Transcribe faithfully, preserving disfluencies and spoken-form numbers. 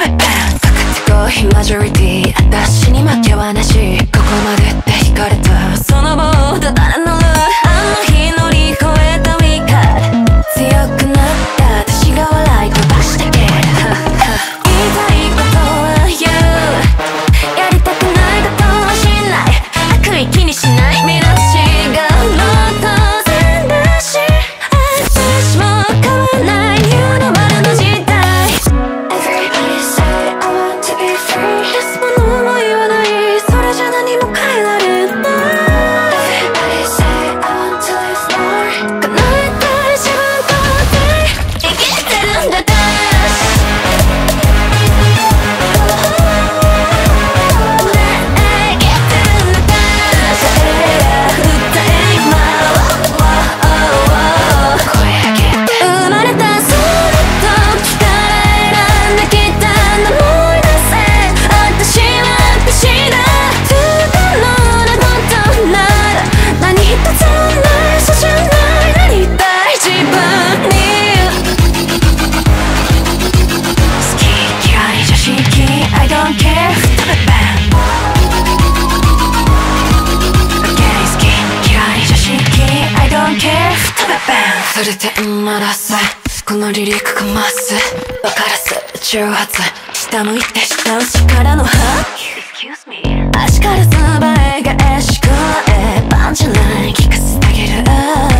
べバンかかってこいマジョリティ私に負けはなしここまでって惹かれたそのボード誰乗るあの日乗り越えたウィーカー強くなった私が笑い飛ばしてける言いたいことは言うやりたくないことはしない悪意気にしない見出しがもっと全だし私も変わらないニューノーマルの時代 Everybody say I want to be free 安物も言わないそれじゃ何も変えられない Everybody say I want to live more 叶えたい自分とって生きてるんだダッシュそれで鳴らすこのリリックかます分からす重発下向いて下打ちからの歯足から素早い返し加えパンチライン聞かせてあげる